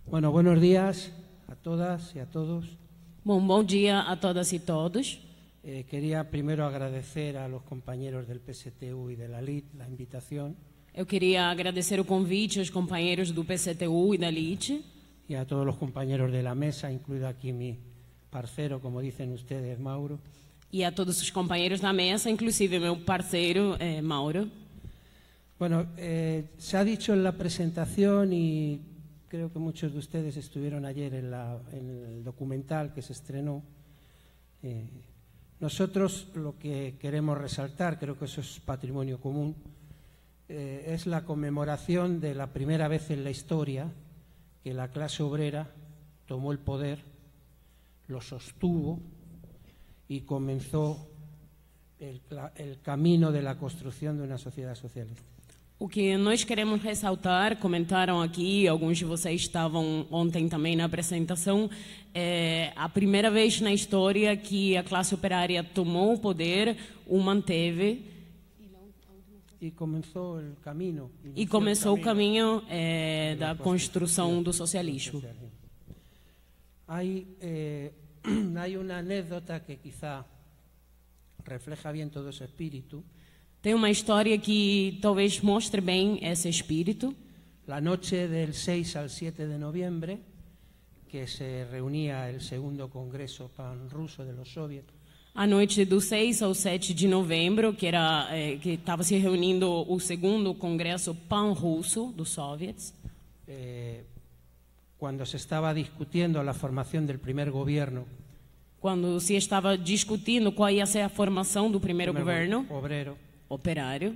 Bueno, buenos días a todas y a todos. Bom dia a todas e todos. Quería primero agradecer a los compañeros del PSTU y de la LIT la invitación Eu queria agradecer o convite aos companheiros do PCTU e da LIT y a todos los compañeros de la mesa, incluido aquí mi parcero, como dicen ustedes, Mauro. e a todos os companheiros da mesa, inclusive meu parceiro Mauro. Bueno, se ha dicho en la presentación y creo que muchos de ustedes estuvieron ayer en el documental que se estrenó. Nosotros lo que queremos resaltar, creo que eso es patrimonio común, es la conmemoración de la primera vez en la historia que la clase obrera tomó el poder, lo sostuvo y comenzó el camino de la construcción de una sociedad socialista. O que nós queremos ressaltar, comentaram aqui, alguns de vocês estavam ontem também na apresentação, é a primeira vez na história que a classe operária tomou o poder, o manteve E começou o caminho da construção do socialismo. Hay una anécdota que quizá refleja bien todo ese espíritu. Tem uma história que talvez mostre bem esse espírito. La noche del 6 al 7 de noviembre, que se reunía el segundo Congreso Panruso de los Soviets. A noite do 6 ao 7 de novembro, que estava se reunindo o segundo Congresso Pan-Russo dos Soviets. Cuando se estaba discutiendo la formación del primer gobierno. Quando se estava discutindo qual ia ser a formação do primeiro governo operário.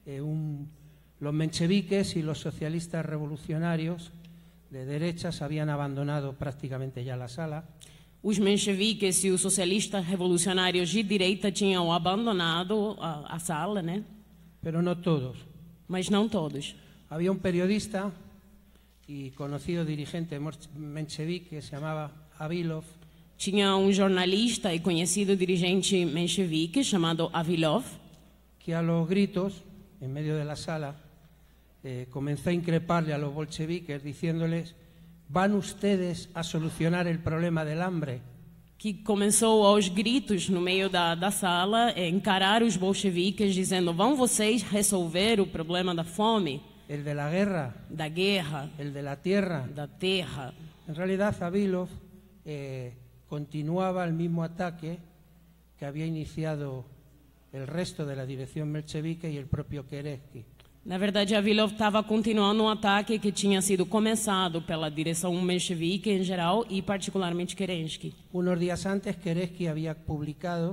Los mencheviques y los socialistas revolucionarios de derechas habían abandonado prácticamente ya la sala. Os mencheviques e os socialistas revolucionários de direita tinham abandonado a sala, né? Pero no todos. Mas não todos. Había un periodista y conocido dirigente menchevique que se llamaba Avilov. Tinha jornalista e conhecido dirigente menchevique chamado Avilov, que a los gritos, en medio de la sala, comenzó a increparle a los bolcheviques diciéndoles: ¿van ustedes a solucionar el problema del hambre? Que começou aos gritos no meio da sala, encarar os bolcheviques dizendo: vão vocês resolver o problema da fome? El de la guerra. Da guerra. El de la tierra. Da terra. En realidad, Avilov continuaba el mismo ataque que había iniciado el resto de la dirección menchevique y el propio Kerensky. Na verdade, Avilov estava continuando um ataque que tinha sido começado pela direção menchevique em geral e particularmente Kerensky. Unos días antes, Kerensky había publicado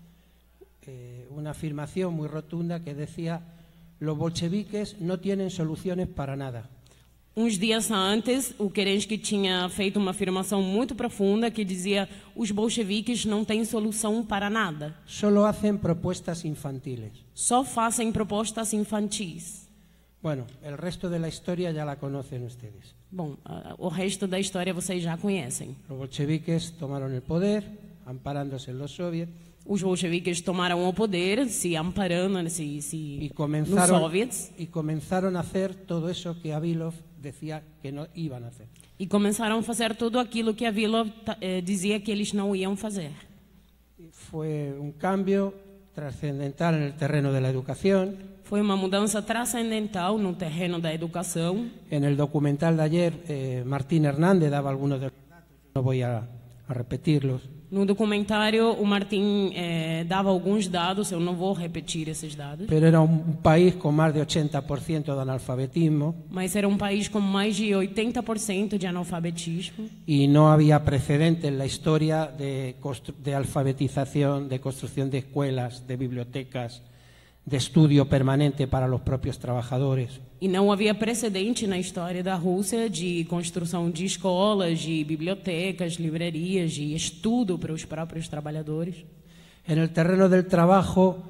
una afirmación muy rotunda que decía: los bolcheviques no tienen soluciones para nada. Uns dias antes, o Kerensky tinha feito uma afirmação muito profunda que dizia: os bolcheviques não têm solução para nada. Solo hacen propuestas infantiles. Só fazem propostas infantis. Bueno, el resto de la historia ya la conocen ustedes. Bom, o resto da história vocês já conhecem. Los bolcheviques tomaron el poder, amparándose en los soviets. Os bolcheviques tomaram o poder, se amparando nos soviets. Y comenzaron a hacer todo eso que Avilov decía que no iban a hacer. E começaram a fazer tudo aquilo que Avilov dizia que eles não iam fazer. Fue un cambio trascendental en el terreno de la educación. Foi uma mudança transcendental no terreno da educação. En el documental de ayer, Martín Hernández daba algunos de los datos, no voy a repetirlos. No documentário, o Martín dava alguns dados, eu não vou repetir esses dados. Pero era un país con más de 80% de analfabetismo. Mas era um país com mais de 80% de analfabetismo. Y no había precedente en la historia de alfabetización, de construcción de escuelas, de bibliotecas, de estudio permanente para los propios trabajadores. E não havia precedente na história da Rússia de construção de escolas, de bibliotecas, livrarias, de estudo para os próprios trabalhadores. En el terreno del trabajo,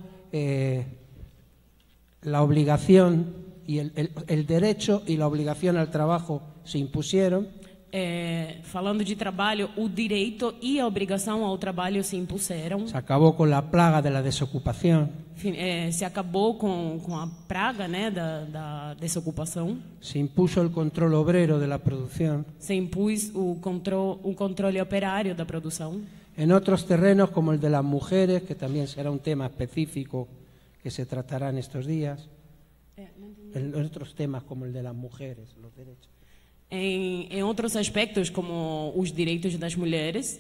la obligación y el derecho y la obligación al trabajo se impusieron. falando de trabalho, o direito e a obrigação ao trabalho se impuseram. Se acabó con la plaga de la desocupación. Se acabou com a praga, né, da desocupação. Se impuso el control obrero de la producción. Se impôs o controle operário da produção. En otros terrenos, como el de las mujeres, que también será un tema específico que se tratará en estos días. En otros temas, como el de las mujeres, los derechos. Em outros aspectos, como os direitos das mulheres.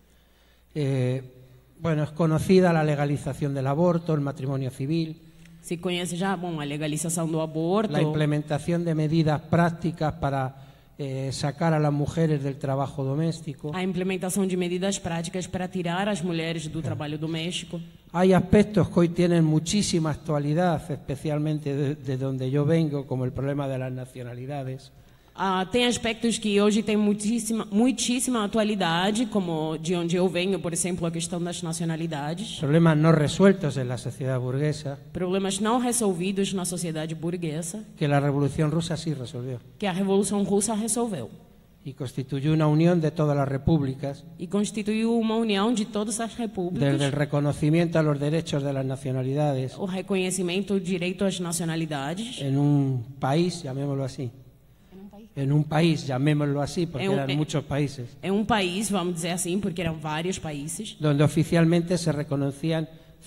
Bueno, es conocida la legalización del aborto, el matrimonio civil. Se conhece já, a legalização do aborto. La implementación de medidas prácticas para sacar a las mujeres del trabajo doméstico. A implementação de medidas práticas para tirar as mulheres do trabalho doméstico. Hay aspectos que hoy tienen muchísima actualidad, especialmente de donde yo vengo, como el problema de las nacionalidades. Tem aspectos que hoje têm muitíssima atualidade, como de onde eu venho, por exemplo, a questão das nacionalidades. Problemas no resueltos en la sociedad burguesa. Problemas não resolvidos na sociedade burguesa. Que la Revolución Rusa sí resolvió. Que a Revolução Russa resolveu. Y constituyó una unión de todas las repúblicas. E constituiu uma união de todas as repúblicas. Desde el reconocimiento a los derechos de las nacionalidades. O reconhecimento do direito às nacionalidades. En un país, llamémoslo así. En un país, llamémoslo así, porque eran muchos países. En un país, vamos dizer assim, porque eran varios países. Donde oficialmente se reconocían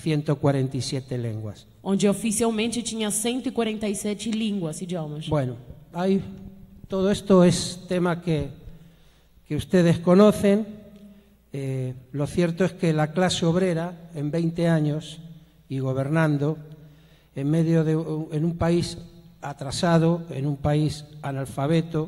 147 lenguas. Onde oficialmente tinha 147 línguas, idiomas. Bueno, todo esto es tema que ustedes conocen. Lo cierto es que la clase obrera, en 20 años y gobernando, en un país atrasado, en un país analfabeto,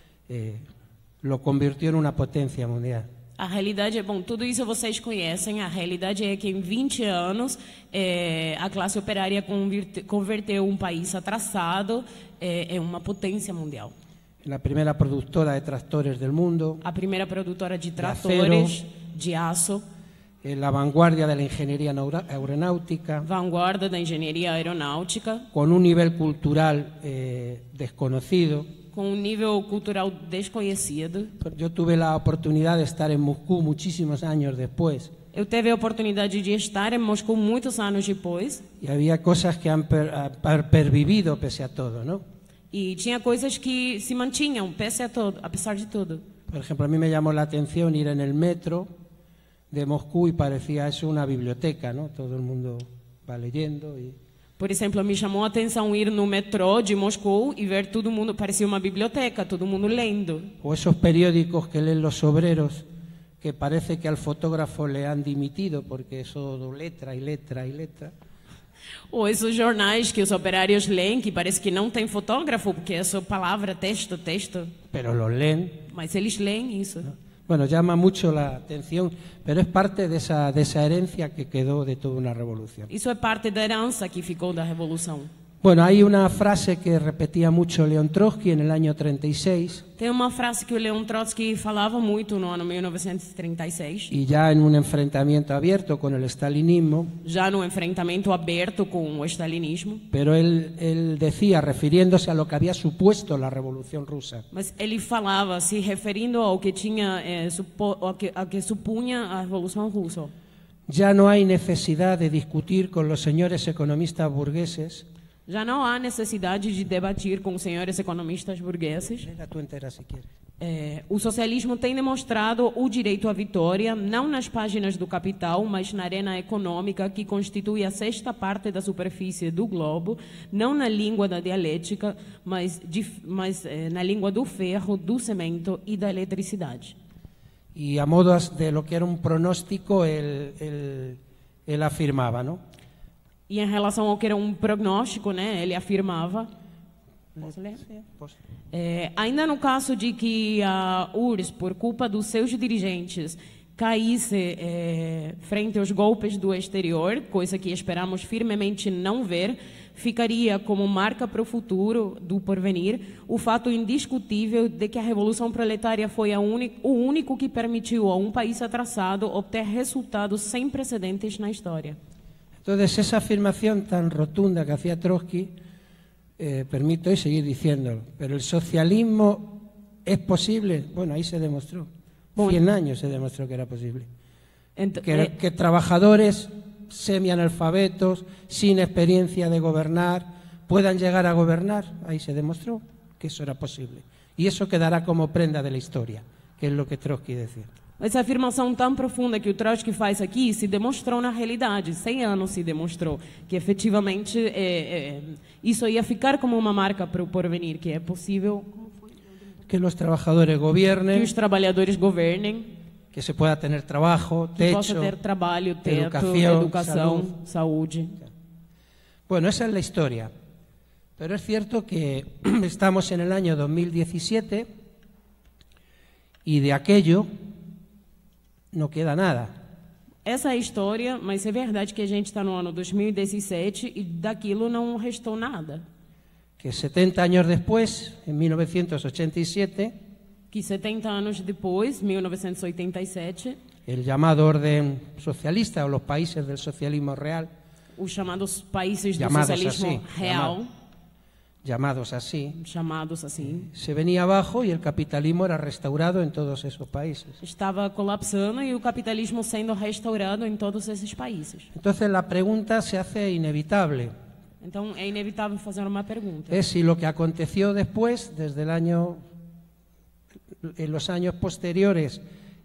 lo convirtió en una potencia mundial. A realidade é, tudo isso vocês conhecem, a realidade é que em 20 anos a classe operária converteu um país atrasado em uma potência mundial. La primera productora de tractores del mundo. A primeira produtora de tratores, de aço. La vanguardia de la ingeniería aeronáutica. Vanguarda da engenharia aeronáutica. Con un nivel cultural desconocido. Com um nível cultural desconhecido. Yo tuve la oportunidad de estar en Moscú muchísimos años después. Eu tive a oportunidade de estar em Moscou muitos anos depois. Y había cosas que han pervivido pese a todo, ¿no? E tinha coisas que se mantinham pese a todo, apesar de tudo. Por ejemplo, a mí me llamó la atención ir en el metro de Moscú y parecía eso una biblioteca, ¿no? Todo el mundo va leyendo y... Por exemplo, me chamou a atenção ir no metrô de Moscou e ver todo mundo, parecia uma biblioteca, todo mundo lendo. O esos periódicos que leen los obreros que parece que al fotógrafo le han dimitido porque eso letra y letra y letra. Ou esses jornais que os operários leem, que parece que não tem fotógrafo, porque é só palavra, texto. Pero los leen. Mas eles leem isso. ¿No? Bueno, llama mucho la atención, pero es parte de esa herencia que quedó de toda una revolución. Isso é parte da herança que ficou da revolução. Bueno, hay una frase que repetía mucho León Trotsky en el año 36. Tem uma frase que o León Trotsky falava muito no ano 1936. Y ya en un enfrentamiento abierto con el stalinismo. Já no enfrentamento aberto com o stalinismo. Pero él decía, refiriéndose a lo que había supuesto la Revolución Rusa. Mas ele falava, se referindo ao que tinha, ao que supunha a Revolução Russa. Ya no hay necesidad de discutir con los señores economistas burgueses. Já não há necessidade de debater com os senhores economistas burgueses. O socialismo tem demonstrado o direito à vitória, não nas páginas do capital, mas na arena econômica, que constitui a 6ª parte da superfície do globo, não na língua da dialética, mas na língua do ferro, do cimento e da eletricidade. E a modo de lo que era um pronóstico, ele afirmava, não? E em relação ao que era um prognóstico, né, ele afirmava. Posso ler? Posso. Ainda no caso de que a URSS, por culpa dos seus dirigentes, caísse frente aos golpes do exterior, coisa que esperamos firmemente não ver, ficaria como marca para o futuro do porvenir o fato indiscutível de que a Revolução Proletária foi o único que permitiu a um país atrasado obter resultados sem precedentes na história. Entonces, esa afirmación tan rotunda que hacía Trotsky, permito seguir diciéndolo, pero el socialismo ¿Es posible? Bueno, ahí se demostró. 100 años se demostró que era posible. Que trabajadores semianalfabetos, sin experiencia de gobernar, puedan llegar a gobernar. Ahí se demostró que eso era posible. E isso quedará como prenda da história, que é o que Trotsky decía. Essa afirmação tão profunda que o Trotsky faz aqui se demonstrou na realidade. 100 anos se demonstrou que efetivamente isso ia ficar como uma marca para o porvenir, que é possível que os trabalhadores governem, que os trabalhadores governem, que se pueda ter trabalho, techo, que possa ter trabalho, teto, educação, saúde. Bueno, esa es la historia. Pero es cierto que estamos en el año 2017 y de aquello no queda nada. Essa é a história, mas é verdade que a gente está no ano 2017 e daquilo não restou nada. Que 70 años después, en 1987, que 70 anos depois, 1987, el llamado orden socialista o los países del socialismo real, os chamados países do socialismo real, llamados así, se venía abajo y el capitalismo era restaurado en todos esos países. Estava colapsando e o capitalismo sendo restaurado em todos esses países. Entonces la pregunta se hace inevitable. Então é inevitável fazer uma pergunta. Es si lo que aconteció después, desde en los años posteriores,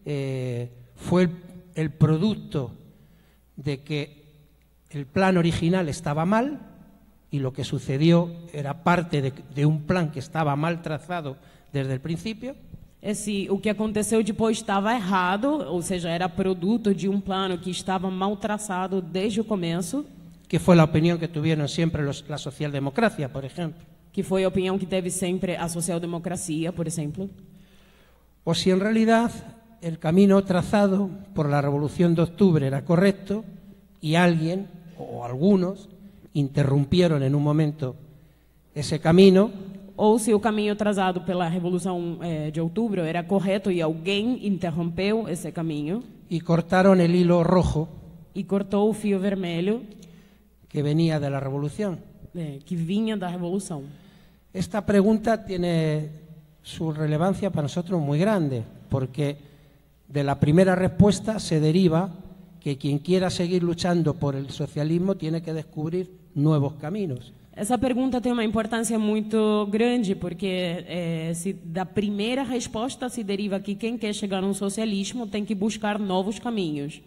fue el producto de que el plan original estaba mal y lo que sucedió era parte de un plan que estaba mal trazado desde el principio. É se o que aconteceu depois estava errado, ou seja, era produto de um plano que estava mal traçado desde o começo. Que fue la opinión que tuvieron siempre la socialdemocracia, por ejemplo. Que foi a opinião que teve sempre a socialdemocracia, por exemplo. O si en realidad el camino trazado por la Revolución de Octubre era correcto y alguien o algunos interrumpieron en un momento ese camino. Ou se o caminho trazado pela Revolução de Outubro era correto e alguém interrompeu esse caminho. Y cortaron el hilo rojo. E cortou o fio vermelho. Que venía de la Revolución. Que vinha da Revolução. Esta pregunta tiene su relevancia para nosotros muy grande, porque de la primera respuesta se deriva que quien quiera seguir luchando por el socialismo tiene que descubrir nuevos caminos. Essa pergunta tem uma importância muito grande, porque da primeira resposta se deriva que quem quer chegar no socialismo tem que buscar novos caminhos.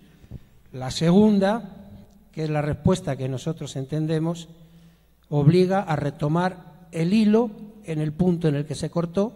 La segunda, que es la respuesta que nosotros entendemos, obliga a retomar el hilo en el punto en el que se cortó,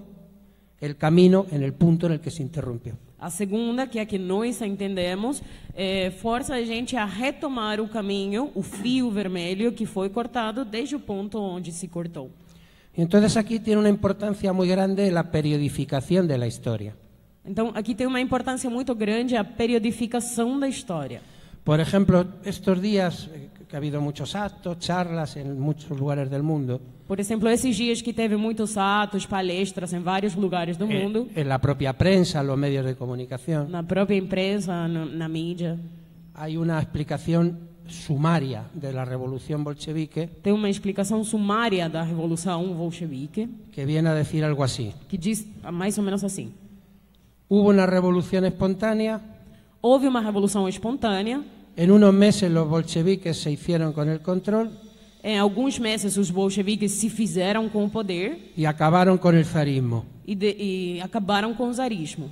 el camino en el punto en el que se interrumpió. A segunda, que é a que nós entendemos, força a gente a retomar o caminho, o fio vermelho que foi cortado desde o ponto onde se cortou. Entonces aquí tiene una importancia muy grande la periodificación de la historia. Então aqui tem uma importância muito grande a periodificação da história. Por ejemplo, estos días que ha habido muchos actos, charlas en muchos lugares del mundo. Por exemplo, esses dias que teve muitos atos, palestras em vários lugares do mundo. En la propia prensa, los medios de comunicación. Na própria imprensa, na mídia. Hay una explicación sumaria de la revolución bolchevique. Tem uma explicação sumária da revolução bolchevique. Que viene a decir algo así. Que diz mais ou menos assim. Hubo una revolución espontánea. Houve uma revolução espontânea. En unos meses los bolcheviques se hicieron con el control. Em alguns meses os bolcheviques se fizeram com o poder. Y acabaron con el zarismo. E acabaram com o zarismo.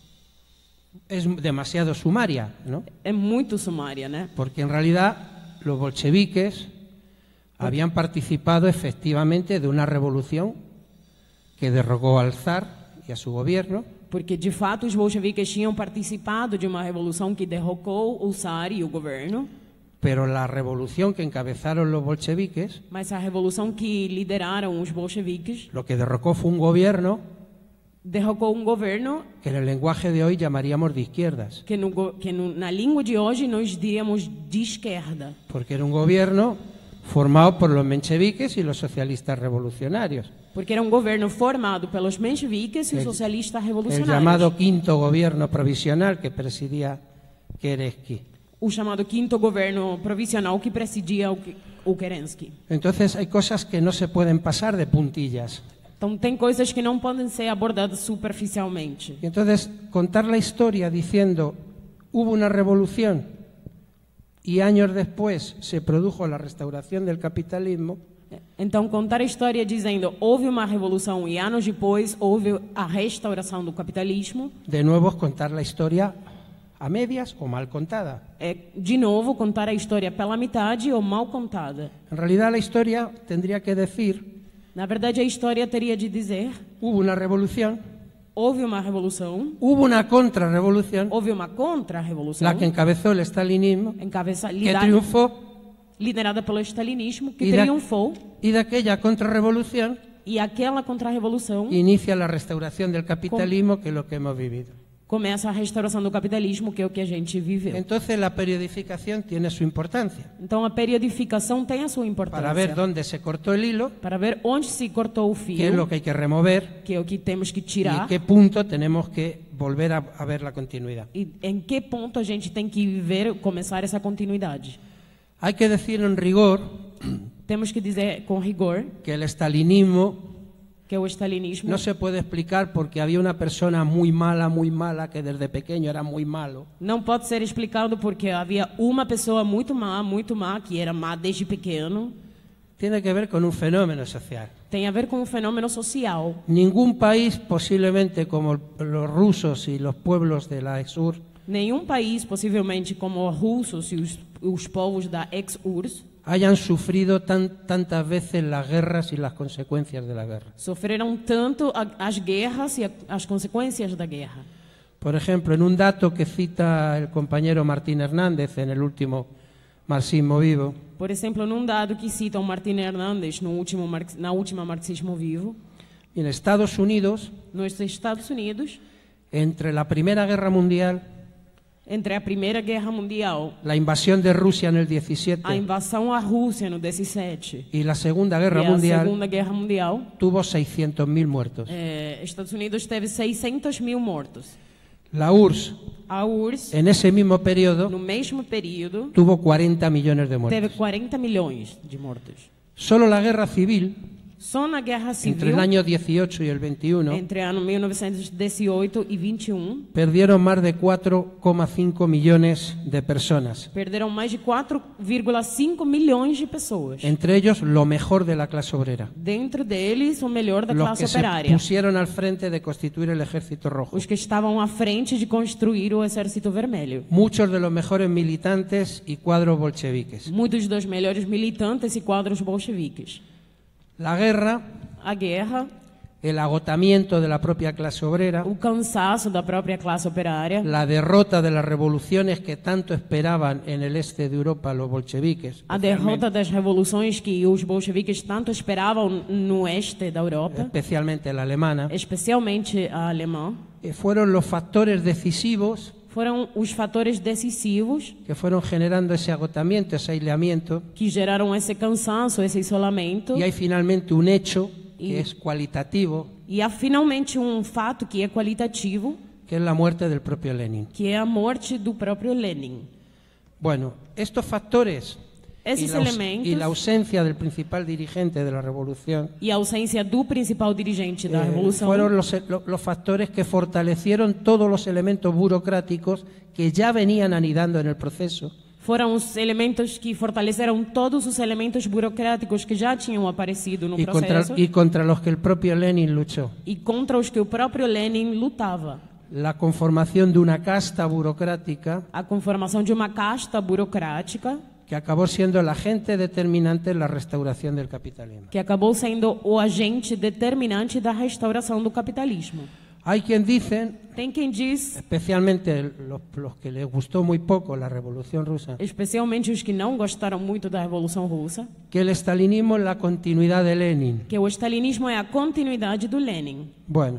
Es demasiado sumaria, ¿no? É muito sumária, né? Porque en realidad los bolcheviques habían participado efectivamente de una revolución que derrocó al zar y a su gobierno. Porque de fato os bolcheviques tinham participado de uma revolução que derrocou o zar e o governo. Pero la revolución que encabezaron los bolcheviques, mas a revolução que lideraram os bolcheviques, lo que derrocó fue un gobierno, derrocou um governo que en el lenguaje de hoy llamaríamos de izquierdas. Que na língua de hoje nós diríamos de esquerda. Porque era un gobierno formado por los mencheviques y los socialistas revolucionarios. Porque era um governo formado pelos mencheviques e os socialistas revolucionários. El llamado quinto gobierno provisional que presidía Kerensky. O chamado quinto governo provisional que presidia o Kerensky. Entonces hay cosas que no se pueden pasar de puntillas. Então, tem coisas que não podem ser abordadas superficialmente. Y entonces, contar la historia diciendo, hubo una revolución y años después se produjo la restauración del capitalismo, Então, contar a história dizendo houve uma revolução e anos depois houve a restauração do capitalismo, de nuevo es contar la historia a medias o mal contada. é, de novo, contar a história pela metade ou mal contada. En realidad la historia tendría que decir, Na verdade, a história teria de dizer hubo una revolución, houve uma revolução, hubo una contrarrevolución, houve uma contra-revolução, la que encabezó el estalinismo, que triunfó, liderada pelo stalinismo, que Y de- triunfou, y de aquella contrarrevolución e aquela contra-revolução inicia la restauración del capitalismo, que es lo que hemos vivido. começa a restauração do capitalismo, que é o que a gente viveu. Entonces la periodificación tiene su importancia, Então, a periodificação tem a sua importância. para ver dónde se cortó el hilo, Para ver onde se cortou o qué es lo fio, que hay que remover que é o que temos que y en tirar, qué punto tenemos que volver a ver la continuidad. e em que ponto a gente tem que ver, começar essa continuidade. Hay que decir en rigor Temos que dizer com rigor que el estalinismo que o stalinismo no se puede explicar porque había una persona muy mala, que desde pequeño era muy malo, não pode ser explicado porque havia uma pessoa muito má, que era má desde pequeno. tiene que ver con un fenómeno social. Tem a ver com um fenômeno social. Ningún país, posiblemente como los rusos y los pueblos de la ex-URSS, Nenhum país, possivelmente como os russos e os povos da ex-URSS, hayan sufrido tantas veces las guerras y las consecuencias de la guerra. sofreram tanto as guerras e as consequências da guerra. Por ejemplo, en un dato que cita el compañero Martín Hernández en el último Marxismo Vivo, Por exemplo, num dado que cita o Martin Hernandes na última Marxismo Vivo, en Estados Unidos, nos Estados Unidos, entre la Primera Guerra Mundial, entre a Primeira Guerra Mundial, la invasión de Rusia en el 17 a invasão à Rússia no 17 y la Segunda Guerra e a Mundial, Segunda Guerra Mundial, tuvo 600.000 muertos. Estados Unidos teve 600.000 mortos. La URSS, A URSS, en ese mismo periodo, no mesmo período, tuvo 40 millones de teve muertos. 40 milhões de mortos. Solo la guerra civil, Só na Guerra entre el Civil, año 18 y el 21, entre ano 1918 e 21, perdieron más de 4,5 millones de personas. perderam mais de 4,5 milhões de pessoas. Entre ellos, lo mejor de la clase obrera. Dentro deles, o melhor da Los classe que se operária. pusieron al frente de constituir el Ejército Rojo. Os que estavam à frente de construir o Exército Vermelho. Muchos de los mejores militantes y cuadros bolcheviques. Muitos dos melhores militantes e quadros bolcheviques. La guerra, A guerra, el agotamiento de la propia clase obrera, o cansaço da própria classe operária, la derrota de las revoluciones que tanto esperaban en el este de Europa los bolcheviques, a derrota das revoluções que os bolcheviques tanto esperavam no oeste da Europa, especialmente la alemana, especialmente a alemã, fueron los factores decisivos foram os fatores decisivos que fueron generando ese agotamiento, ese aislamiento, que geraram esse cansaço, esse isolamento. y hay finalmente un hecho que es cualitativo, E há finalmente um fato que é qualitativo, que es la muerte del propio Lenin. que é a morte do próprio Lenin. Bueno, estos factores Esses y elementos la ausencia del principal dirigente de la revolución e a ausência do principal dirigente da revolução fueron los factores que fortalecieron todos los elementos burocráticos que ya venían anidando en el proceso foram os elementos que fortaleceram todos os elementos burocráticos que já tinham aparecido no processo y contra los que el propio Lenin luchó. e contra os que o próprio Lenin lutava. La conformación de una casta burocrática A conformação de uma casta burocrática que acabó siendo el agente determinante en la restauración del capitalismo. que acabou sendo o agente determinante da restauração do capitalismo. Hay quien dicen, Tem quem diz, especialmente los que les gustó muy poco la Revolución Rusa, especialmente os que não gostaram muito da Revolução Russa, que el estalinismo es la continuidad de Lenin. que o stalinismo é a continuidade do Lenin. Bueno,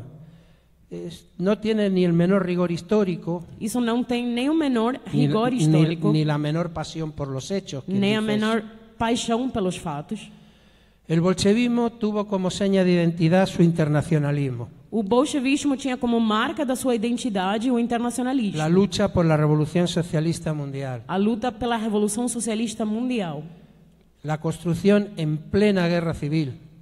no tiene ni el menor rigor histórico, Isso não tem nem o menor ni, rigor histórico, ni la menor pasión por los hechos. Quien nem a dice eso. menor paixão pelos fatos. El bolchevismo tuvo como seña de identidad su internacionalismo, O bolchevismo tinha como marca da sua identidade o internacionalismo, la lucha por la revolución socialista mundial, a luta pela Revolução Socialista Mundial, la construcción en plena guerra civil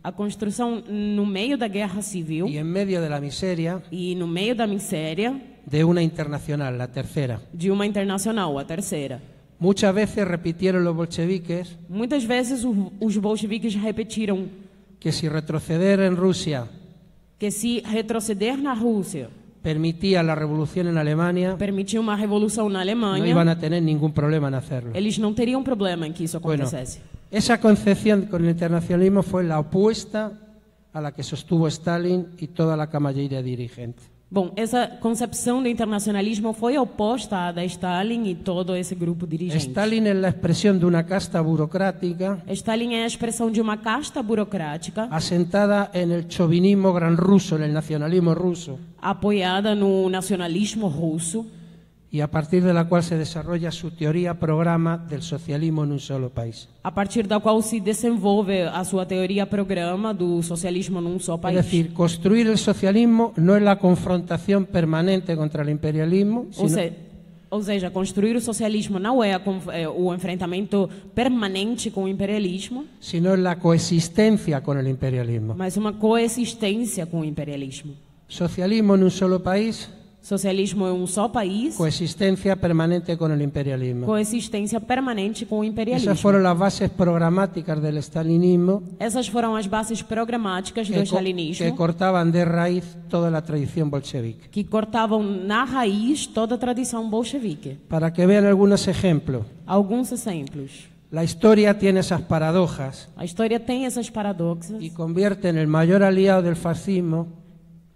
A construção no meio da guerra civil y en medio de la miseria e no meio da miséria de una internacional, la tercera. de uma internacional, a terceira. Muchas veces repitieron los bolcheviques Muitas vezes os bolcheviques repetiram que si retroceder en Rusia que se retroceder na Rússia permitía la revolución en Alemania, permitir uma revolução na no Alemanha, iban a tener ningún problema en hacerlo. eles não teriam problema em que isso Bueno, acontecesse. esa concepción con el internacionalismo fue la opuesta a la que sostuvo Stalin y toda la camarilla dirigente. Bom, essa concepção do internacionalismo foi oposta à da Stalin e todo esse grupo dirigente. Stalin es la expresión de una casta burocrática Stalin é a expressão de uma casta burocrática asentada en el chauvinismo gran ruso, en el nacionalismo ruso, apoiada no nacionalismo russo y a partir de la cual se desarrolla su teoría programa del socialismo en un solo país. a partir da qual se desenvolve a sua teoria programa do socialismo num só Es país. decir, construir el socialismo no es la confrontación permanente contra el imperialismo, sino, Ou seja, construir o socialismo não é o enfrentamento permanente com o imperialismo, sino es la coexistencia con el imperialismo. mas uma coexistência com o imperialismo. Socialismo en un solo país, Socialismo é um só país, coexistencia permanente con el imperialismo. coexistência permanente com o imperialismo. Esas fueron las bases programáticas del stalinismo Essas foram as bases programáticas do que stalinismo cortaban de raíz toda la tradición bolchevique. que cortavam na raiz toda a tradição bolchevique. Para que vean algunos ejemplos, Alguns exemplos. la historia tiene esas paradojas A história tem essas paradoxas y convierte en el mayor aliado del fascismo,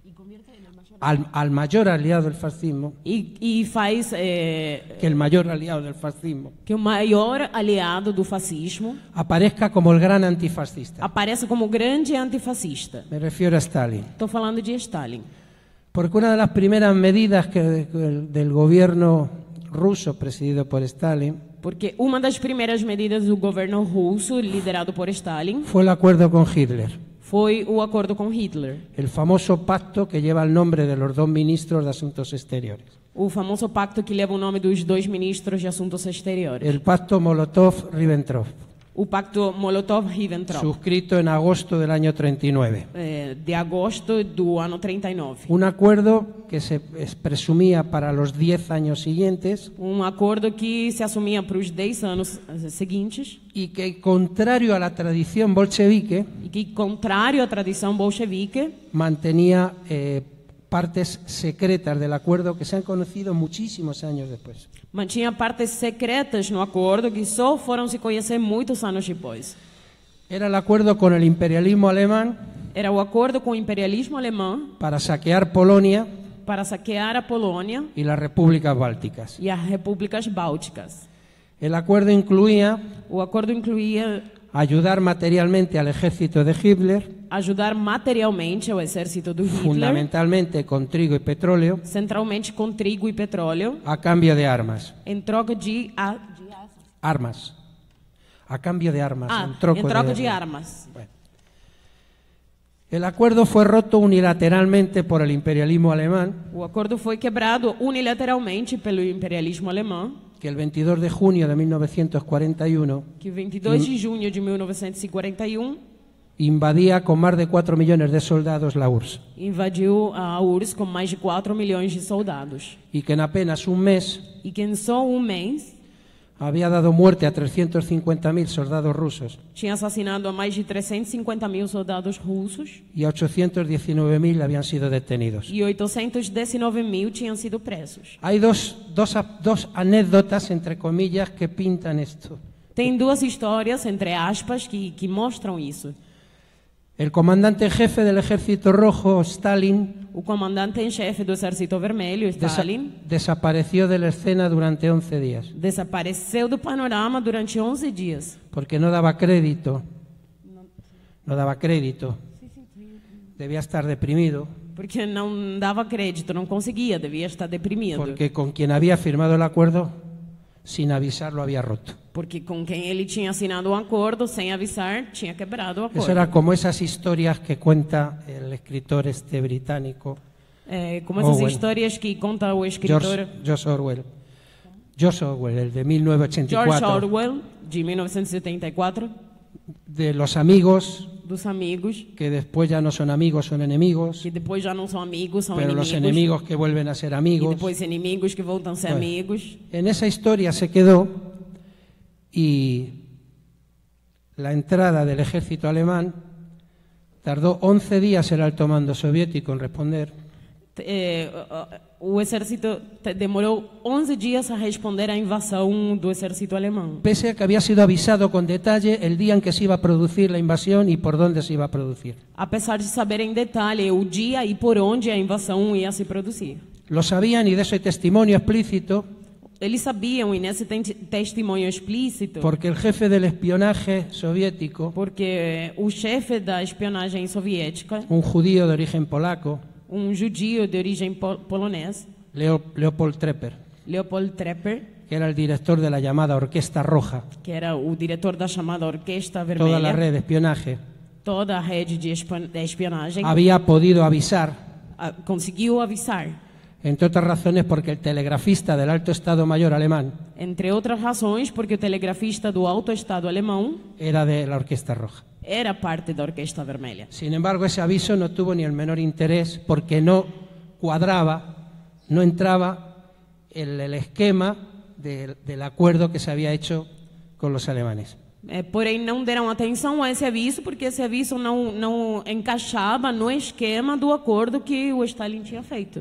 al mayor aliado del fascismo, e faz que el mayor aliado del fascismo que o maior aliado do fascismo aparezca como el gran antifascista. apareça como grande antifascista. Me refiero a Stalin. Estou falando de Stalin. Porque una de las primeras medidas del gobierno ruso presidido por Stalin Porque uma das primeiras medidas do governo russo, liderado por Stalin, fue el acuerdo con Hitler, foi o acordo com Hitler. el famoso pacto que lleva el nombre de los dos ministros de Asuntos Exteriores, O famoso pacto que leva o nome dos dois ministros de Assuntos Exteriores. el pacto Molotov-Ribbentrop, O pacto Molotov-Ribbentrop, suscrito en agosto del año 39. de agosto do ano 39. Un acuerdo que se presumía para los 10 años siguientes Acordo que se assumia para os 10 anos seguintes y que, contrario a la tradición bolchevique, e que, contrário à tradição bolchevique, mantenía partes secretas del acuerdo que se han conocido muchísimos años después. mantinha partes secretas no acordo que só foram se conhecer muitos anos depois. Era el acuerdo con el imperialismo alemán Era o acordo com o imperialismo alemão para saquear Polonia para saquear a Polônia y las repúblicas bálticas. e as repúblicas bálticas. El acuerdo incluía O acordo incluía ayudar materialmente al ejército de Hitler, ajudar materialmente ao exército do Hitler, fundamentalmente con trigo y petróleo, centralmente com trigo e petróleo, a cambio de armas. em troca de Armas. A cambio de armas. em troca de armas. Bueno. El acuerdo fue roto unilateralmente por el imperialismo alemán, O acordo foi quebrado unilateralmente pelo imperialismo alemão, que el 22 de junio de 1941 que 22 de junho de 1941 invadía con más de 4 millones de soldados la URSS invadiu a URSS com mais de 4 milhões de soldados y que en apenas un mes e que em só mês había dado muerte a 350.000 soldados rusos tinha assassinado a mais de 350.000 soldados russos y a 819.000 habían sido detenidos. e 819.000 tinham sido presos. Hay dos anécdotas, entre comillas, que pintan esto. Tem duas histórias, entre aspas, que mostram isso. El comandante jefe del Ejército Rojo, Stalin, O comandante em chefe do Exército Vermelho, Stalin, desapareció de la escena durante 11 días desapareceu do panorama durante 11 dias. porque no daba crédito. No daba crédito. Debía estar deprimido Porque não dava crédito, não conseguia, devia estar deprimido. porque con quien había firmado el acuerdo, sin avisar, lo había roto. Porque com quem ele tinha assinado um acordo, sem avisar, tinha quebrado o acordo. Eso era como esas historias que cuenta el escritor británico Como essas Orwell. histórias que conta o escritor George Orwell. George Orwell, el de 1984. George Orwell, de 1974. de los amigos, dos amigos, que después ya no son amigos, son enemigos, que depois já não são amigos, são pero inimigos. los enemigos que vuelven a ser E amigos. depois inimigos que voltam a ser Bueno, amigos. en esa historia se quedó y la entrada del ejército alemán tardó 11 días el alto mando soviético en responder. O exército demorou 11 dias a responder à invasão do exército alemão. Pese a que había sido avisado con detalle el día en que se iba a producir la invasión y por dónde se iba a producir. Apesar de saber em detalhe o dia e por onde a invasão ia se produzir. Lo sabían y de ese testimonio explícito, Eles sabiam, e nesse testemunho explícito, porque el jefe del espionaje soviético, porque o chefe da espionagem soviética, un judío de origen polaco, judio de origem polonesa, Leopold Trepper, Leopold Trepper, que era el director de la llamada Orquesta Roja, que era o diretor da chamada Orquesta toda la Vermelha, red de espionaje, toda a rede de espionagem, había podido avisar, conseguiu avisar, entre otras razones porque el telegrafista del Alto Estado Mayor alemán entre outras razões, porque o telegrafista do Alto Estado alemão era de la Orquesta Roja. era parte da Orquesta Vermelha. Sin embargo, ese aviso no tuvo ni el menor interés porque no cuadraba, no entraba en el esquema del acuerdo que se había hecho con los alemanes. Porém, não deram atenção a esse aviso, porque esse aviso não encaixava no esquema do acordo que o Stalin tinha feito.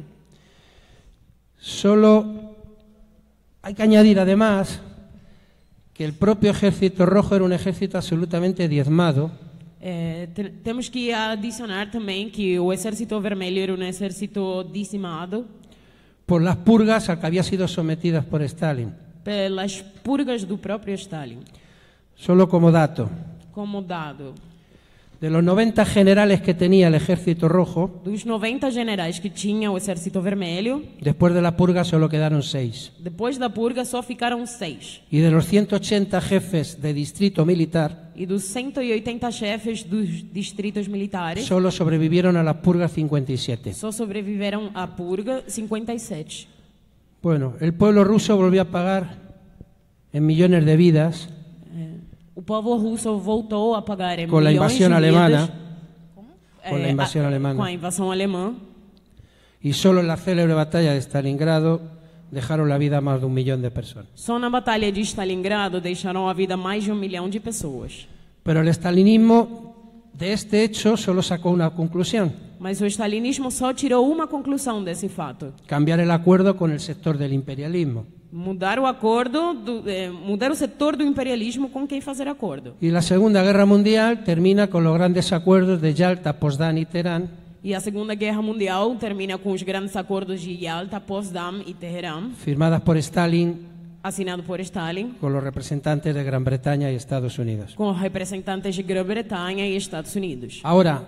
Solo hay que añadir además que el propio Ejército Rojo era un ejército absolutamente diezmado. Temos que adicionar também que o Exército Vermelho era um exército dizimado Por las purgas a que había sido sometidas por Stalin. pelas purgas do próprio Stalin. Solo como dato, Como dado, de los 90 generales que tenía el Ejército Rojo, dos 90 generais que tinha o Exército Vermelho, después de la purga solo quedaron 6. depois da purga só ficaram 6. Y de los 180 jefes de distrito militar, E dos 180 chefes dos distritos militares, solo sobrevivieron a las purgas 57. só sobreviveram à purga 57. Bueno, el pueblo ruso volvió a pagar en millones de vidas O povo russo voltou a pagar con la milhões de invasión alemana, vidas, con la invasión com a alemana. invasão alemã, Y solo en la célebre batalla de Stalingrado dejaron la vida a más de 1 millón de personas. só na Batalha de Stalingrado deixaram a vida mais de 1 milhão de pessoas. Pero el stalinismo de este hecho solo sacó una conclusión: Mas o stalinismo só tirou uma conclusão desse fato: cambiar el acuerdo con el sector del imperialismo. mudar o acordo, mudar o setor do imperialismo com quem fazer acordo. Y la Segunda Guerra Mundial termina con los grandes acuerdos de Yalta, Potsdam y Teherán, E a Segunda Guerra Mundial termina com os grandes acordos de Yalta, Potsdam e Teherã, firmadas por Stalin assinado por Stalin, con los representantes de Gran Bretaña y Estados Unidos. com representantes de Grã-Bretanha e Estados Unidos. Ahora,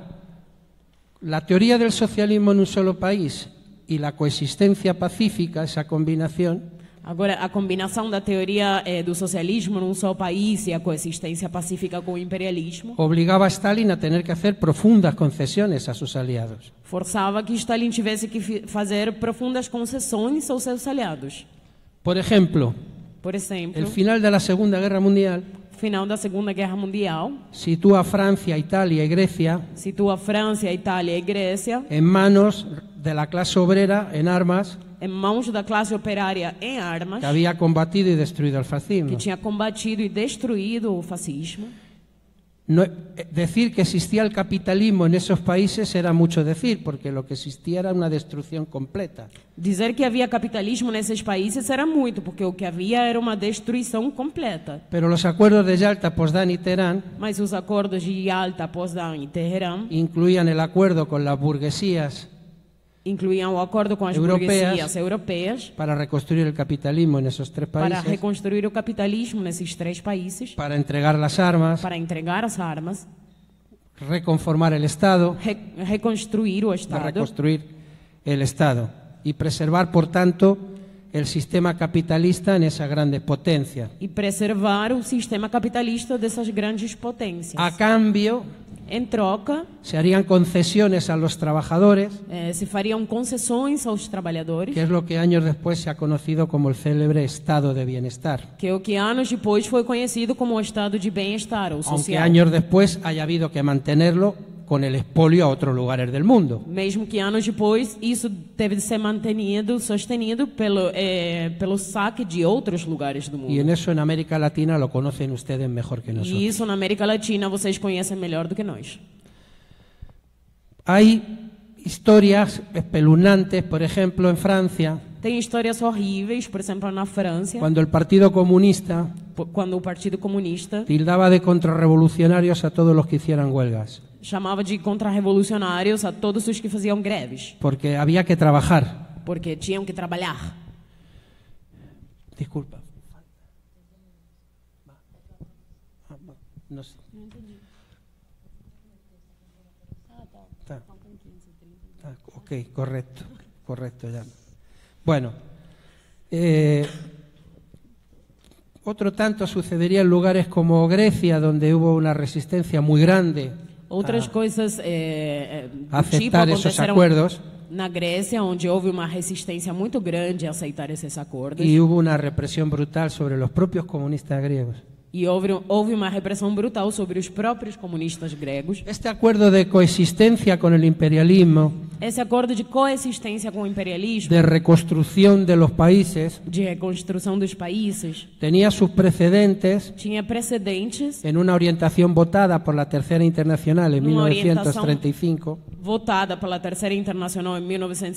la teoría del socialismo en un solo país y la coexistencia pacífica, esa combinación, Agora, a combinação da teoria do socialismo num só país e a coexistência pacífica com o imperialismo obligaba a Stalin a tener que hacer profundas concesiones a sus aliados. forçava que Stalin tivesse que fazer profundas concessões aos seus aliados. Por ejemplo, Por exemplo, el final de la Segunda Guerra Mundial final da Segunda Guerra Mundial sitúa a Francia, Italia y Grecia situa a França, a Itália e a Grécia en manos de la clase obrera en armas em mãos da classe operária em armas, que había combatido y destruido el que fascismo. tinha combatido e destruído o fascismo. No, decir que existía el capitalismo en esos países era mucho decir, porque lo que existía era una destrucción completa. Dizer que havia capitalismo nesses países era muito, porque o que havia era uma destruição completa. Pero los acuerdos de Yalta, Potsdam y Teherán Mas os acordos de Yalta, Potsdam e Teherã incluían el acuerdo con las burguesías incluíam o acordo com as Europeias burguesias europeias para reconstruir el capitalismo en esos 3 para países, reconstruir o capitalismo nesses 3 países, para entregar las armas, para entregar as armas, reconformar el Estado, reconstruir o de Estado reconstruir el Estado y preservar, por tanto, el sistema capitalista en esas grandes potencias. e preservar o sistema capitalista dessas grandes potências. A cambio Em troca, se harían concesiones a los trabajadores, se fariam concessões aos trabalhadores, que es lo que años después se ha conocido como el célebre estado de bienestar. que é o que anos depois foi conhecido como o estado de bem-estar ou Aunque social. años después haya habido que mantenerlo con el expolio a otros lugares del mundo. Mesmo que anos depois isso teve de ser sostenido pelo saque de outros lugares do mundo. Y en eso en América Latina lo conocen ustedes mejor que nosotros. E isso na América Latina vocês conhecem melhor do que nós. Hay historias espeluznantes, por ejemplo, en Francia, Tem histórias horríveis, por exemplo, na França, cuando el Partido Comunista quando o Partido Comunista tildaba de contrarrevolucionarios a todos los que hicieran huelgas, chamava de contra-revolucionários a todos os que faziam greves, porque había que trabajar. porque tinham que trabalhar. Disculpa. No sé. Ok, correcto ya. Bueno, otro tanto sucedería en lugares como Grecia, donde hubo una resistencia muy grande Outras coisas a do tipo aceptar esos aconteceram acuerdos, na Grécia, onde houve uma resistência muito grande a aceitar esses acordos. y hubo una represión brutal sobre los propios comunistas griegos. E houve uma repressão brutal sobre os próprios comunistas gregos. Este acuerdo de coexistencia con el imperialismo, Esse acordo de coexistência com o imperialismo, de reconstrucción de los países, de reconstrução dos países, tenía sus precedentes tinha precedentes en una orientación votada por la Tercera Internacional en Una orientación 1935, votada pela Terceira Internacional em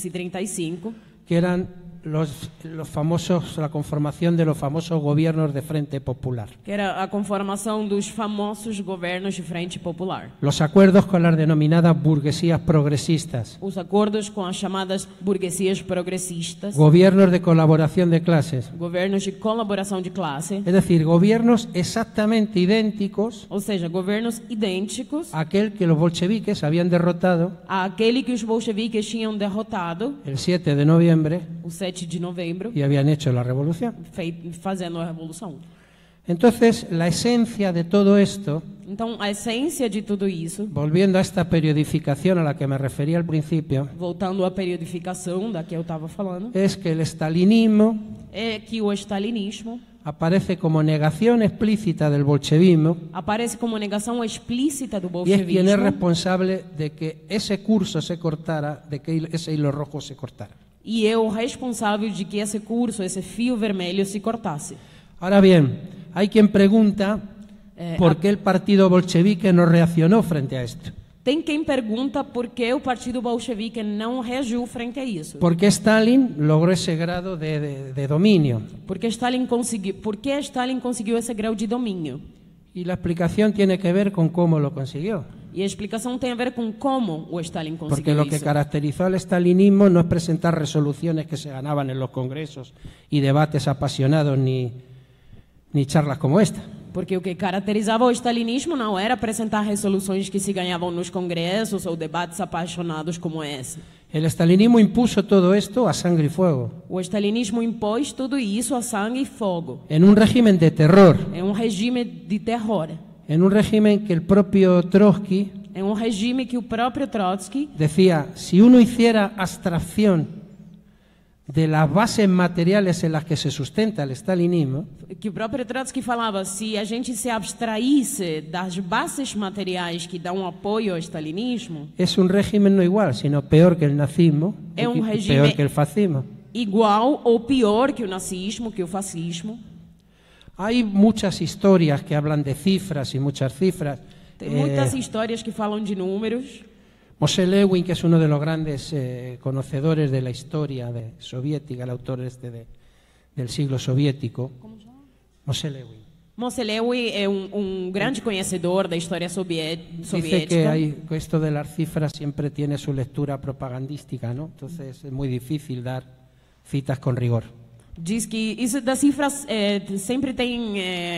1935, que eran los famosos, la conformación de los famosos gobiernos de Frente Popular. que era a conformação dos famosos governos de Frente Popular. Los acuerdos con las denominadas burguesías progresistas, Os acordos com as chamadas burguesias progressistas, gobiernos de colaboración de clases, governos de colaboração de classe, es decir, gobiernos exactamente idénticos ou seja, governos idênticos a aquel que los bolcheviques habían derrotado àquele que os bolcheviques tinham derrotado el 7 de noviembre o 7 de novembro, y habían hecho la revolución. fazendo a revolução. Entonces, la esencia de todo esto, Então, a essência de tudo isso, volviendo a esta periodificación a la que me refería al principio, voltando à periodificação da que eu estava falando, es que el estalinismo é que o stalinismo aparece como negación explícita del bolchevismo aparece como negação explícita do y es quien es bolchevismo responsable de que ese curso se cortara, de que ese hilo rojo se cortara. e é o responsável de que esse curso, esse fio vermelho se cortasse. Ahora bien, hay quien pregunta por qué el partido bolchevique no reaccionó frente a esto. Tem quem pergunta por que o Partido Bolchevique não reagiu frente a isso. ¿Por qué Stalin logró ese grado de dominio? Por que Stalin conseguiu esse grau de domínio? Y la explicación tiene que ver con cómo lo consiguió. E a explicação tem a ver com como o Stalin Porque conseguiu lo que isso. caracterizó al estalinismo no es presentar resoluciones que se ganaban en los congresos y debates apasionados ni charlas como esta. Porque o que caracterizava o stalinismo não era apresentar resoluções que se ganhavam nos congressos ou debates apaixonados como esse. El estalinismo impuso todo esto a sangre y fuego, O stalinismo impôs tudo isso a sangue e fogo. en un régimen de terror, É um regime de terror. en un régimen que el propio Trotsky É um regime que o próprio Trotsky decía, si uno hiciera abstracción de las bases materiales en las que se sustenta el estalinismo, falava, se a gente se abstraísse das bases materiais que dão apoio ao stalinismo, es un régimen no igual, sino peor que el nazismo Es un y régimen- peor que el fascismo. igual ou pior que o nazismo, que o fascismo. Hay muchas historias que hablan de cifras y muchas cifras. Tem muitas histórias que falam de números. Moshe Lewin, que es uno de los grandes conocedores de la historia soviética, el autor del siglo soviético. Moshe Lewin. Moshe Lewin é grande conhecedor da história Dice soviética. que esto de las cifras siempre tiene su lectura propagandística, ¿no? Entonces es muy difícil dar citas con rigor. Diz que isso das cifras sempre tem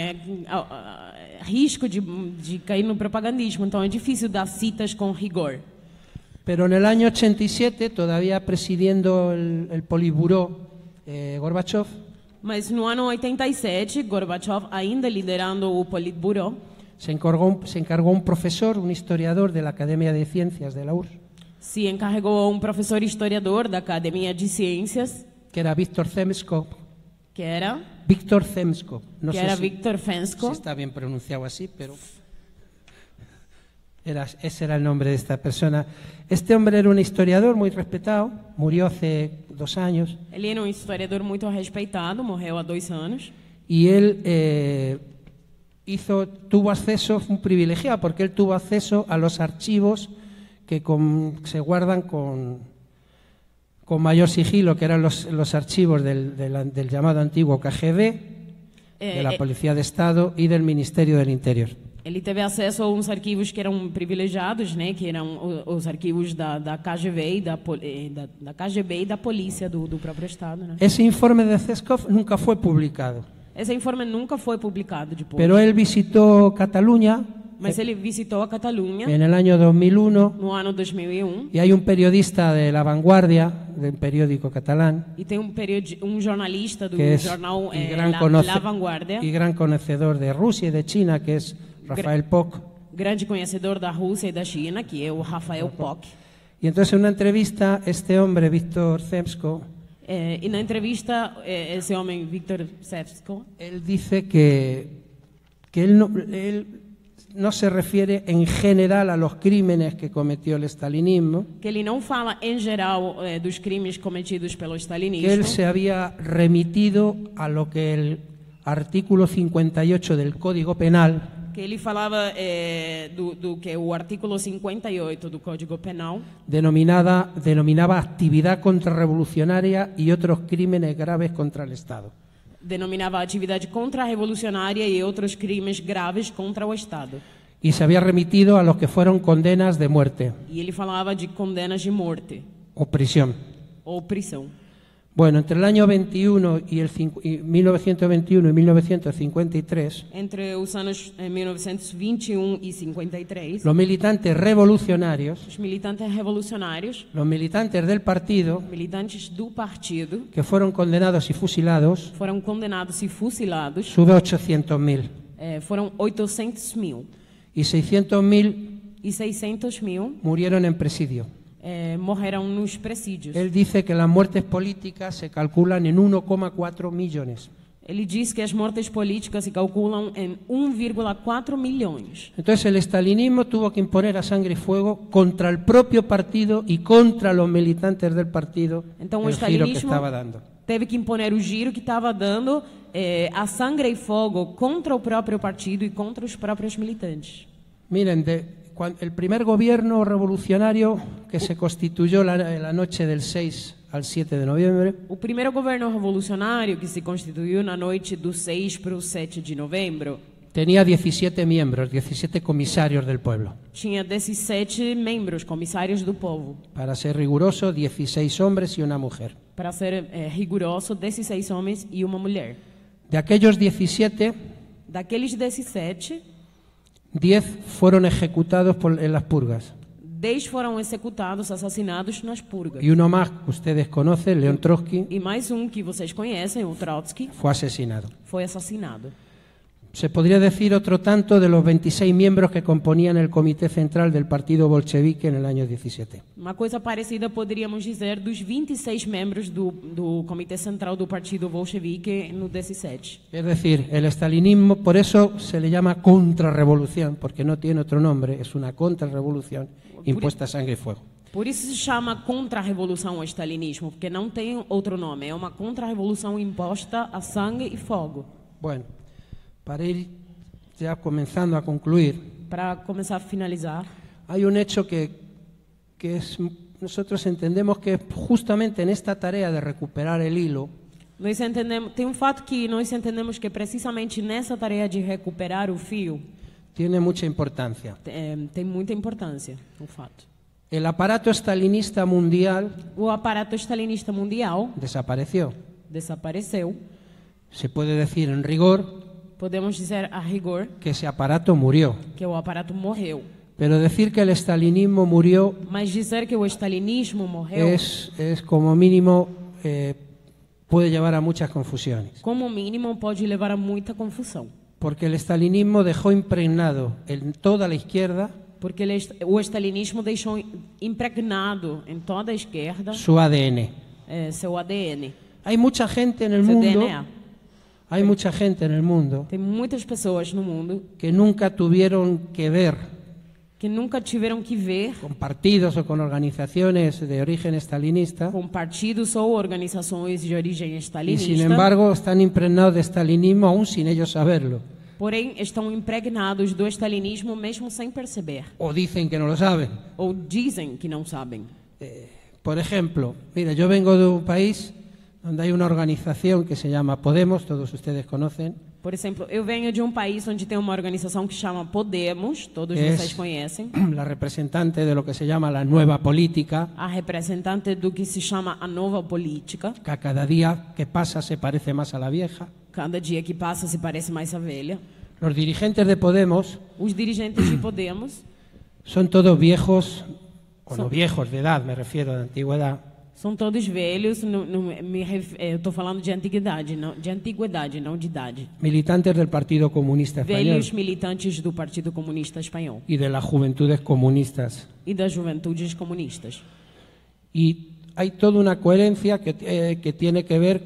risco de cair no propagandismo, então é difícil dar citas com rigor. Pero en el año 87, todavía presidiendo el Politburó, Gorbachev, Mas no ano 87, Gorbachev, ainda liderando o Politburo, se encargó un profesor, un historiador de la Academia de Ciencias de la URSS, se encarregou a um professor historiador da Academia de Ciências, que era Víctor Zemskov. que era Víctor Zemskov. No sé Víctor si Zemskov. está bien pronunciado así, pero ese era el nombre de esta persona. Este hombre era un historiador muy respetado, murió hace 2 años. Ele era um historiador muito respeitado, morreu há 2 anos. Y él tuvo acceso, fue un privilegiado, porque él tuvo acceso a los archivos que se guardan con mayor sigilo, que eran los archivos del llamado antiguo KGB, de la Policía de Estado y del Ministerio del Interior. Ele teve acesso a uns arquivos que eram privilegiados, né, que eram os arquivos da KGB da KGB e da polícia do próprio Estado. Né? Ese informe de Zemskov nunca fue publicado. Esse informe nunca foi publicado depois. Pero él visitó Cataluña. Mas ele visitou a Catalunha en el año 2001, no ano 2001, y hay un periodista de La Vanguardia, del periódico catalán, e tem um jornalista do que es jornal La Vanguardia, y gran conocedor de Rusia y de China, que es Rafael Poc. Grande conhecedor da Rússia e da China, que é o Rafael Poc. Y entonces en una entrevista, este hombre, Víctor Zemskov, e na entrevista, esse homem, Víctor Zemskov, él dice que él no se refiere en general a los crímenes que cometió el estalinismo, que ele não fala em geral dos crimes cometidos pelo stalinismo, que él se había remitido a lo que el artículo 58 del Código Penal, que ele falava do que o artículo 58 do Código Penal denominaba actividad contrarrevolucionaria y otros crímenes graves contra el Estado. Denominava atividade contra-revolucionária e outros crimes graves contra o Estado. Y se había remitido a los que fueron condenas de muerte. E ele falava de condenas de morte. O prisión. Ou prisão. Bueno, entre el año 1921 y 1953, entre os anos 1921 e 53, los militantes revolucionarios, os militantes revolucionários, los militantes del partido, militantes do partido, que fueron condenados y fusilados, foram condenados e fusilados, sube 800.000. Foram 800.000. Y 600.000 murieron en presidio. Morreram nos presídios. Él dice que las muertes políticas se calculan en 1,4 millones. Ele diz que as mortes políticas se calculam em 1,4 milhões. Entonces el estalinismo tuvo que imponer a sangre y fuego contra el propio partido y contra los militantes del partido então, el giro que estaba dando. Teve que imponer o giro que estava dando a sangre e fogo contra o próprio partido e contra os próprios militantes. Miren, el primer gobierno revolucionario que se constituyó la noche del 6 al 7 de noviembre. O primeiro governo revolucionário que se constituiu na noite do 6 para o 7 de novembro. Tenía 17 miembros, 17 comisarios del pueblo. Tinha 17 membros, comissários do povo. Para ser riguroso, 16 hombres y una mujer. Para ser rigoroso, 16 homens e uma mulher. De aquellos 17, daqueles 17, 10 fueron ejecutados en las purgas. 10 foram executados, assassinados nas purgas. Y uno más que ustedes conocen, León Trotsky. E mais que vocês conhecem, o Trotsky, fue asesinado. Foi assassinado. Se podría decir otro tanto de los 26 miembros que componían el comité central del partido bolchevique en el año 17. Uma coisa parecida poderíamos dizer dos 26 membros do comitê central do partido bolchevique no 17. Es decir, el estalinismo, por eso se le llama contrarrevolución, porque no tiene otro nombre, es una contrarrevolución impuesta a sangre y fuego. Por isso se chama contra-revolução o stalinismo, porque não tem outro nome, é uma contra-revolução imposta a sangue e fogo. Bueno, para ir ya comenzando a concluir, para começar a finalizar, hay un hecho que nosotros entendemos que justamente en esta tarea de recuperar el hilo, nós entendemos, tem fato que nós entendemos que precisamente nessa tarefa de recuperar o fio, tiene mucha importancia. Tem muita importância, um fato. El aparato estalinista mundial, o aparato estalinista mundial, desapareceu. Se puede decir en rigor, podemos dizer a rigor, que ese aparato murió. Que o aparato morreu. Pero decir que el estalinismo murió, mas dizer que o estalinismo morreu, es como mínimo puede llevar a muchas confusiones. Como mínimo pode levar a muita confusão. Porque el estalinismo dejó impregnado en toda la izquierda Porque o stalinismo deixou impregnado em toda a esquerda su ADN. Seu ADN. Hay mucha gente en el Seu mundo, DNA. hay mucha gente en el mundo Tem muitas pessoas no mundo que nunca tuvieron que ver que nunca tiveram que ver con partidos o con organizaciones de origen estalinista com partidos ou organizações de origem y stalinista. sin embargo están impregnados de estalinismo aún sin ellos saberlo. Porém, estão impregnados do stalinismo mesmo sem perceber. O dicen que no lo saben. Ou dizem que não sabem. Por ejemplo, mira, yo vengo de un país donde hay una organización que se llama Podemos, todos ustedes conocen. Por exemplo, eu venho de um país onde tem uma organização que chama Podemos, todos vocês conhecem. La representante de lo que se llama la nueva política, A representante do que se chama a nova política. que a cada día que pasa se parece más a la vieja. Cada dia que passa se parece mais a velha. Los dirigentes de Podemos Os dirigentes de Podemos son todos viejos, o no viejos de edad, me refiero, de antigüedad, são todos velhos, eu estou falando de antiguidade, não de idade. militantes del Partido Comunista Español Velhos militantes do Partido Comunista Espanhol y de las juventudes comunistas. e das juventudes comunistas. Y hay toda una coherencia que tiene que ver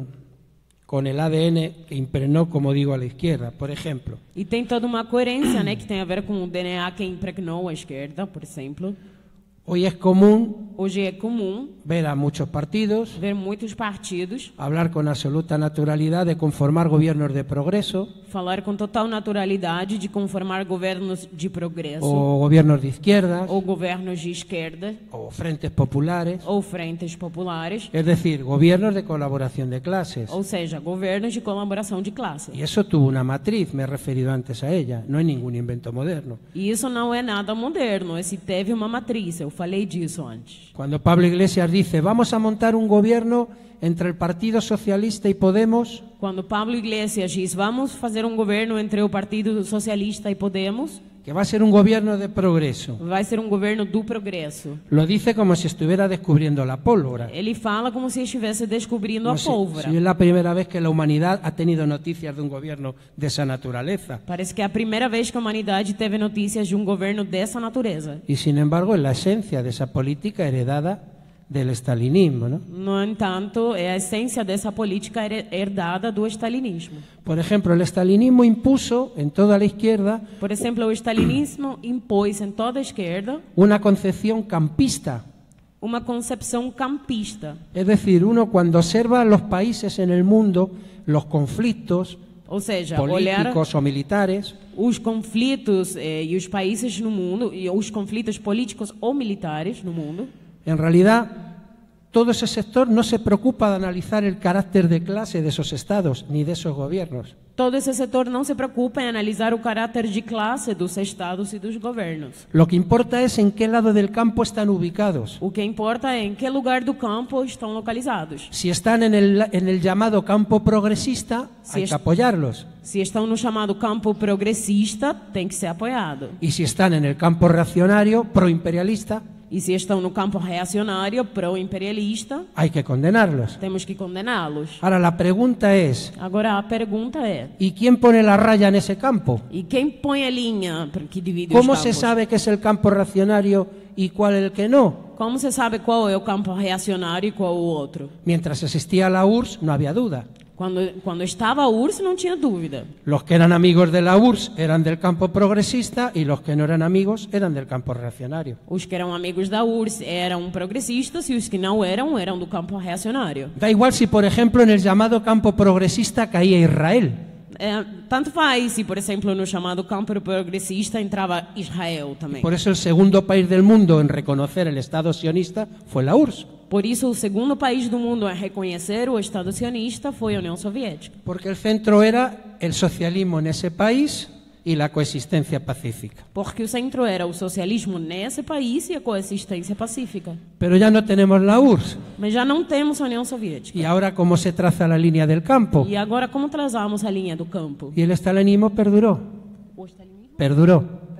con el ADN que impregnó, como digo, a la izquierda. Por ejemplo, E tem toda uma coerência, né, que tem a ver com o DNA que impregnou a esquerda, por exemplo. hoy es común Hoje é comum ver a muchos partidos ver muitos partidos hablar con absoluta naturalidad de conformar gobiernos de progreso falar com total naturalidade de conformar governos de progresso o gobiernos de izquierdas ou governos de esquerda o frentes populares, ou frentes populares, es decir, gobiernos de colaboración de clases. ou seja, governos de colaboração de classe. Y eso tuvo una matriz, me he referido antes a ella, no es ningún invento moderno. E isso não é nada moderno, esse teve uma matriz, eu falei disso antes. Cuando Pablo Iglesias dice, vamos a montar un gobierno entre el Partido Socialista y Podemos, Quando Pablo Iglesias diz, vamos fazer um governo entre o Partido Socialista e Podemos, que va a ser un gobierno de progreso, vai ser um governo do progresso. lo dice como si estuviera descubriendo la pólvora. Ele fala como se estivesse descobrindo No a sé, pólvora. si es la primera vez que la humanidad ha tenido noticias de un gobierno de esa naturaleza. Parece que é a primeira vez que a humanidade teve notícias de um governo dessa natureza. Y sin embargo, es la esencia de esa política heredada del estalinismo, ¿no? No entanto, é a essência dessa política herdada do stalinismo. Por ejemplo, el estalinismo impuso en toda la izquierda Por exemplo, o stalinismo impôs em toda a esquerda una concepción campista. uma concepção campista. Es decir, uno cuando observa los países en el mundo, los conflictos Ou seja, olhar políticos o militares, os conflitos e os países no mundo, e os conflitos políticos ou militares no mundo, en realidad todo ese sector no se preocupa de analizar el carácter de clase de esos estados ni de esos gobiernos. todo esse setor não se preocupa em analisar o caráter de classe dos estados e dos governos. Lo que importa es en qué lado del campo están ubicados. O que importa é em que lugar do campo estão localizados. Si están en el llamado campo progresista, Si hay que apoyarlos. Se estão no chamado campo progressista, tem que ser apoiado. Y si están en el campo reaccionario, proimperialista, E se estão no campo reacionário, pró-imperialista, hay que condenarlos. temos que condená-los. Ahora, la pregunta es, Agora a pergunta é: ¿y quién pone la raya en ese campo? e quem põe a linha que divide ¿Cómo os se campos? sabe qué es el campo reaccionario y cuál el que no? Como se sabe qual é o campo reacionário e qual o outro? Mientras existía la URSS, no había duda. Quando estava a URSS, não tinha dúvida. Los que eran amigos de la URSS eran del campo progresista y los que no eran amigos eran del campo reaccionario. Os que eram amigos da URSS eram progressistas e os que não eram do campo reacionário. Da igual si, por ejemplo, en el llamado campo progresista caía Israel. Tanto faz se, por exemplo, no chamado campo progressista entrava Israel também. Por eso el segundo país del mundo en reconocer el Estado sionista fue la URSS. Por isso, o segundo país do mundo a reconhecer o Estado sionista foi a União Soviética. Porque el centro era el socialismo en ese país y la coexistencia pacífica. Porque o centro era o socialismo nesse país e a coexistência pacífica. Pero ya no tenemos la URSS. Mas já não temos a União Soviética. ¿Y ahora cómo se traza la línea del campo? E agora, como traçamos a linha do campo? Y el estalinismo perduró. O stalinismo? Perduró.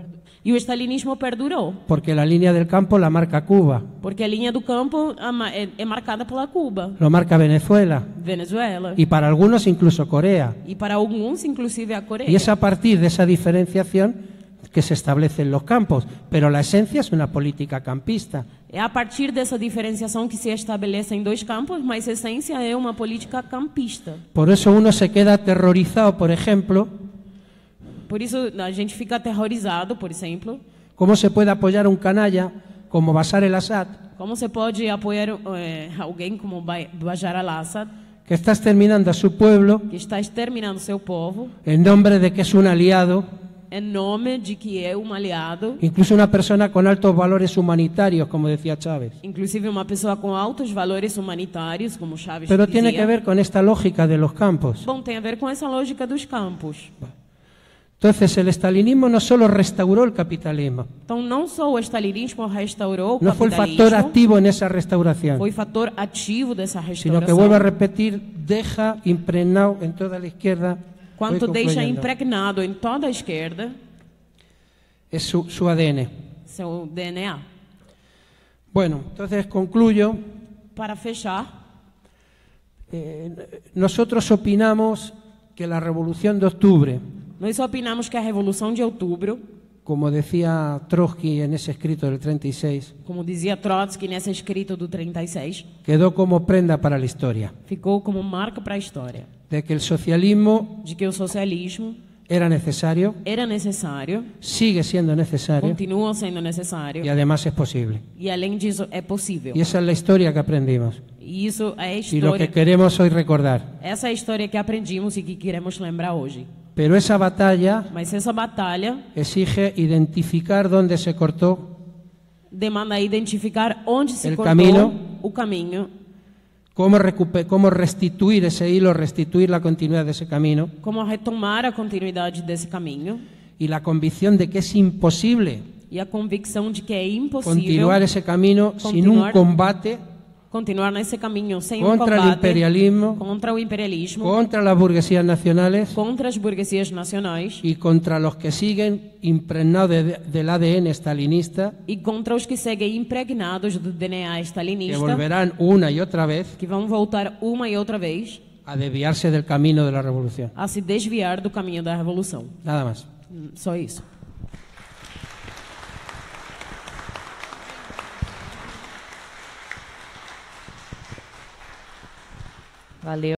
E o stalinismo perdurou, porque la línea del campo la marca Cuba, porque a linha do campo é marcada pela Cuba, lo marca Venezuela Venezuela, y para algunos incluso Corea. e para alguns, inclusive a Coreia. Y es a partir de esa diferenciación que se establecen los campos, pero la esencia es una política campista. É a partir dessa diferenciação que se estabelecem dois campos, mas a essência é uma política campista. Por eso uno se queda aterrorizado, por ejemplo, Por isso a gente fica aterrorizado, por exemplo, cómo se puede apoyar un canalla como Bashar el-Assad, como você pode apoiar alguém como Bashar al-Assad, que está exterminando a su pueblo que está exterminando seu povo, en nombre de que es un aliado, em nome de que é um aliado, incluso una persona con altos valores humanitarios, como decía Chávez. inclusive uma pessoa com altos valores humanitários, como Chávez Pero dizia. tiene que ver con esta lógica de los campos. Bom, tem a ver com essa lógica dos campos. Entonces, el estalinismo no solo restauró el capitalismo, Então, não só o stalinismo restaurou o no fue el capitalismo, factor activo en esa restauración, foi fator ativo dessa sino que, restauração, vuelvo a repetir, deja impregnado en toda la izquierda, quanto voy deixa concluyendo, impregnado em toda a esquerda es su ADN. seu DNA. Bueno, entonces concluyo. Para fechar, Nosotros opinamos que la Revolución de Octubre, nós opinamos que a Revolução de Outubro, como decía Trotsky en ese escrito del 36, como dizia Trotsky nesse escrito do 36, quedó como prenda para la historia, ficou como marca para a história, de que el socialismo de que o socialismo era necesario, era necessário, sigue siendo necesario continua sendo necessário, y además es posible. e além disso é possível. Y esa es la historia que aprendimos E isso é a y lo que história, queremos hoy recordar. essa é a história que aprendimos e que queremos lembrar hoje. Pero esa batalla Mas essa batalha exige identificar dónde se cortó, demanda identificar onde se El cortou caminho. o caminho, cómo restituir ese hilo, restituir la continuidad de ese camino como retomar a continuidade desse caminho y la convicción de que es imposible e a convicção de que é impossível continuar ese camino sin un continuar combate continuar nesse caminho sem um contra el combate imperialismo, contra o imperialismo, contra las burguesías nacionales contra as burguesias nacionais y contra los que siguen impregnados del ADN stalinista, e contra os que seguem impregnados do DNA que stalinista, volverán una y otra vez que vão voltar uma e outra vez a desviarse del camino de la revolución. a se desviar do caminho da revolução. Nada más. Só isso. Valeu.